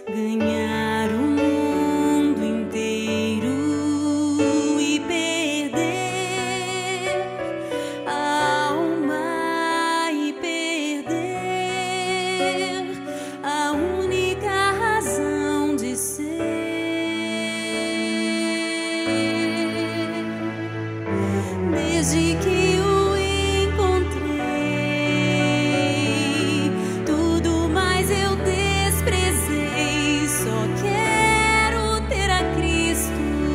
Ganhar o mundo inteiro e perder a alma e perder a única razão de ser. Desde que o encontrei, tudo mais eu desprezei. Só quero ter a Cristo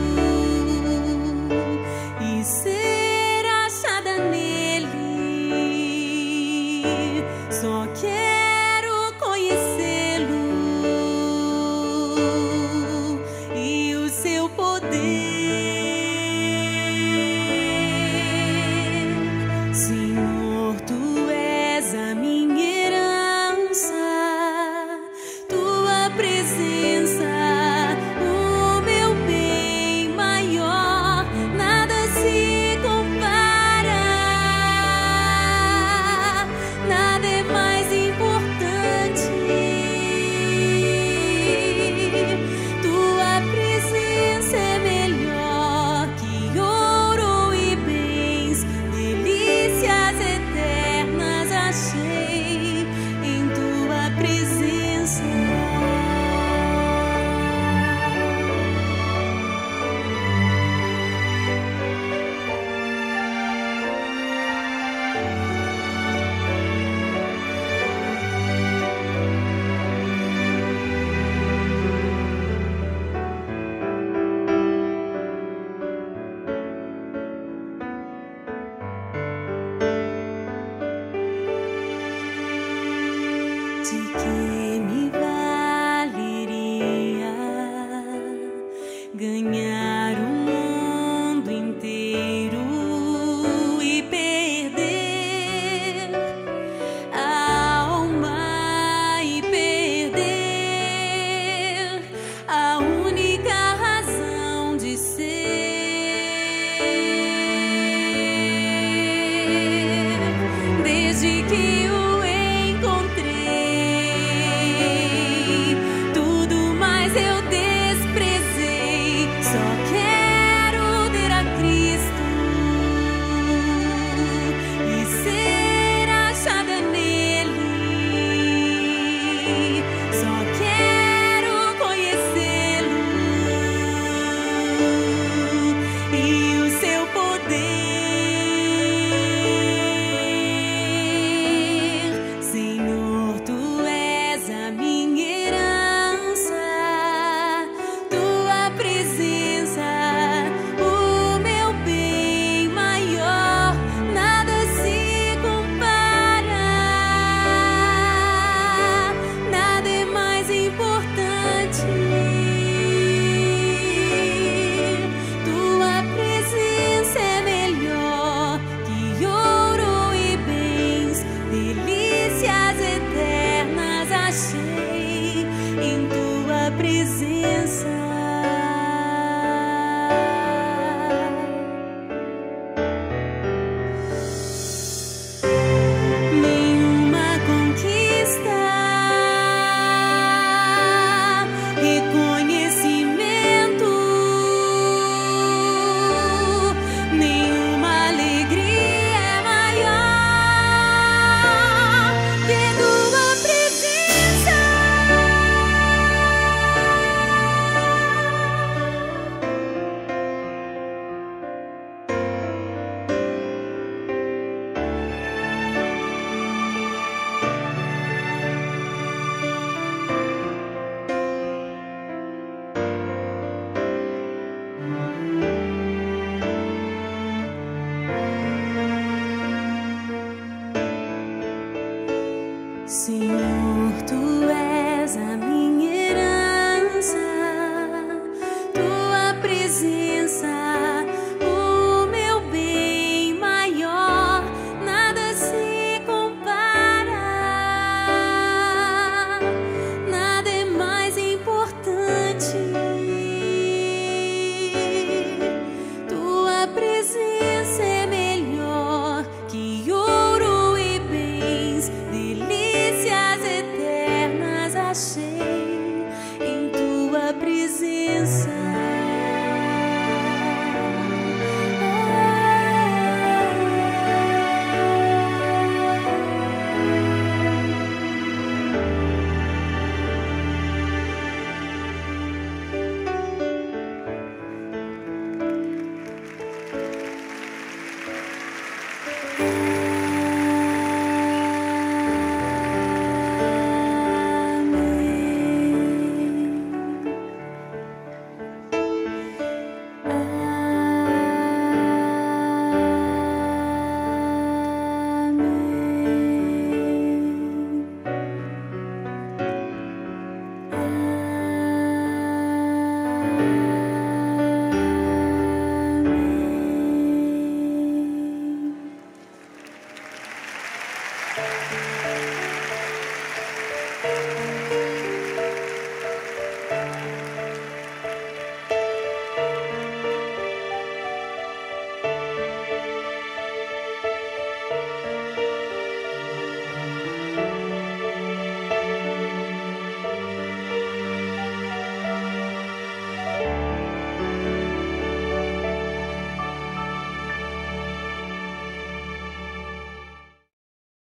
e ser achada nele. Só quero conhecê-lo e o seu poder. Senhor, tu és a minha herança, tua presença, o meu bem maior, nada se compara, nada é mais importante. Tua presença é melhor que ouro e bens, delícias eternas achei em tua presença. De que me valeria ganhar o mundo inteiro e perder a alma e perder a única razão de ser? Desde que o encontrei, tudo mais eu desprezei. Só quero ter a Cristo e ser achada nele. Só quero conhecê-lo e o seu poder. Senhor, tu és a minha herança, tua presença, o meu bem maior, nada se compara, nada é mais importante. Tua presença é melhor que ouro e bens, delícias eternas achei em tua presença. Nenhuma conquista, reconhecimento, nenhuma alegria é maior que tua presença. tua presença.